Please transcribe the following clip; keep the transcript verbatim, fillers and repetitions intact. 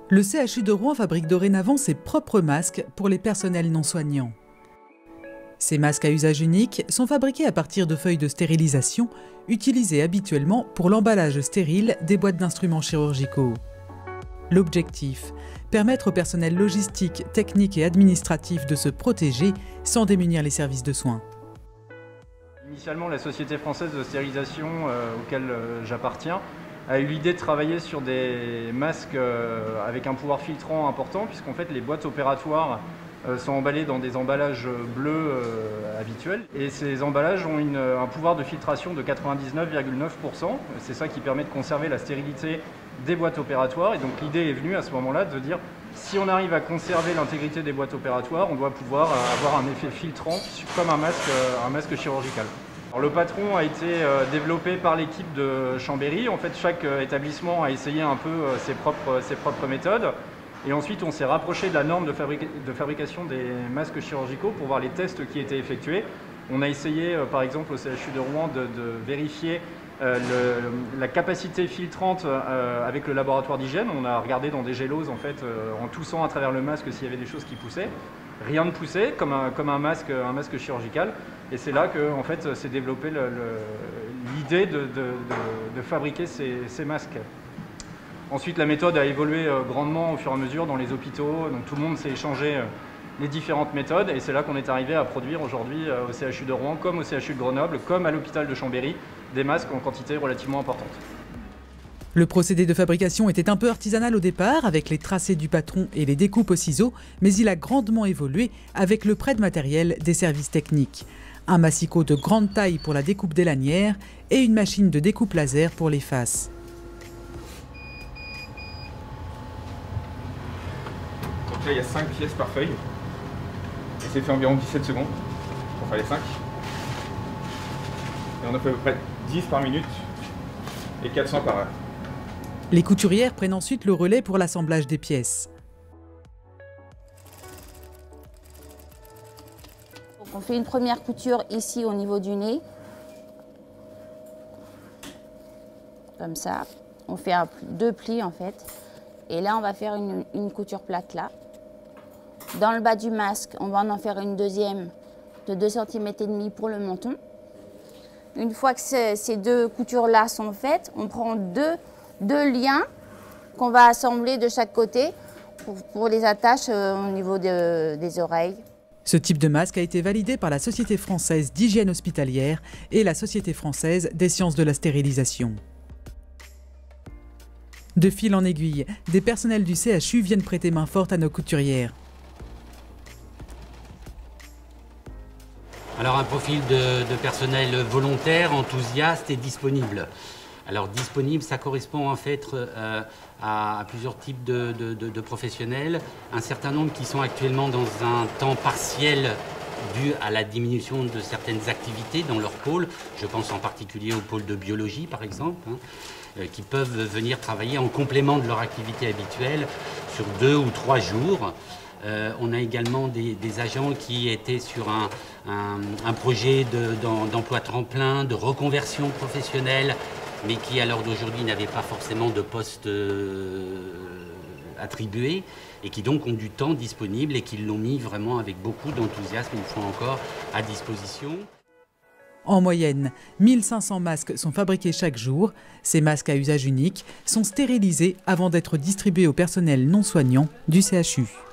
Le C H U de Rouen fabrique dorénavant ses propres masques pour les personnels non soignants. Ces masques à usage unique sont fabriqués à partir de feuilles de stérilisation utilisées habituellement pour l'emballage stérile des boîtes d'instruments chirurgicaux. L'objectif, permettre au personnel logistique, technique et administratif de se protéger sans démunir les services de soins. Initialement, la Société française de stérilisation euh, auquel euh, j'appartiens a eu l'idée de travailler sur des masques euh, avec un pouvoir filtrant important, puisqu'en fait les boîtes opératoires euh, sont emballées dans des emballages bleus euh, habituels. Et ces emballages ont une, un pouvoir de filtration de quatre-vingt-dix-neuf virgule neuf pour cent. C'est ça qui permet de conserver la stérilité des boîtes opératoires. Et donc l'idée est venue à ce moment-là de dire, si on arrive à conserver l'intégrité des boîtes opératoires, on doit pouvoir avoir un effet filtrant comme un masque, un masque chirurgical. Alors, le patron a été euh, développé par l'équipe de Chambéry. En fait, chaque euh, établissement a essayé un peu euh, ses, propres, ses propres méthodes. Et ensuite, on s'est rapproché de la norme de, fabric de fabrication des masques chirurgicaux pour voir les tests qui étaient effectués. On a essayé, euh, par exemple, au C H U de Rouen, de, de vérifier euh, le, la capacité filtrante euh, avec le laboratoire d'hygiène. On a regardé dans des géloses, en fait, euh, en toussant à travers le masque s'il y avait des choses qui poussaient. Rien ne poussait, comme un, comme un, masque, un masque chirurgical. Et c'est là que en fait, s'est développée l'idée de, de, de, de fabriquer ces, ces masques. Ensuite, la méthode a évolué euh, grandement au fur et à mesure dans les hôpitaux. Donc tout le monde s'est échangé euh, les différentes méthodes. Et c'est là qu'on est arrivé à produire aujourd'hui euh, au C H U de Rouen, comme au C H U de Grenoble, comme à l'hôpital de Chambéry, des masques en quantité relativement importante. Le procédé de fabrication était un peu artisanal au départ, avec les tracés du patron et les découpes au ciseau, mais il a grandement évolué avec le prêt de matériel des services techniques. Un massicot de grande taille pour la découpe des lanières et une machine de découpe laser pour les faces. Donc là, il y a cinq pièces par feuille, et c'est fait environ dix-sept secondes pour faire les cinq. Et on a fait à peu près dix par minute et quatre cents par heure. Les couturières prennent ensuite le relais pour l'assemblage des pièces. On fait une première couture ici au niveau du nez. Comme ça. On fait un, deux plis en fait. Et là, on va faire une, une couture plate là. Dans le bas du masque, on va en faire une deuxième de deux virgule cinq centimètres pour le menton. Une fois que ces deux coutures-là sont faites, on prend deux deux liens qu'on va assembler de chaque côté pour, pour les attaches euh, au niveau de, des oreilles. Ce type de masque a été validé par la Société française d'hygiène hospitalière et la Société française des sciences de la stérilisation. De fil en aiguille, des personnels du C H U viennent prêter main forte à nos couturières. Alors un profil de, de personnel volontaire, enthousiaste et disponible. Alors disponible, ça correspond en fait euh, à, à plusieurs types de, de, de, de professionnels. Un certain nombre qui sont actuellement dans un temps partiel dû à la diminution de certaines activités dans leur pôle. Je pense en particulier au pôle de biologie par exemple, hein, euh, qui peuvent venir travailler en complément de leur activité habituelle sur deux ou trois jours. Euh, on a également des, des agents qui étaient sur un, un, un projet d'emploi tremplin, de reconversion professionnelle, mais qui à l'heure d'aujourd'hui n'avaient pas forcément de poste euh, attribué et qui donc ont du temps disponible et qui l'ont mis vraiment avec beaucoup d'enthousiasme, une fois encore, à disposition. En moyenne, mille cinq cents masques sont fabriqués chaque jour. Ces masques à usage unique sont stérilisés avant d'être distribués au personnel non soignant du C H U.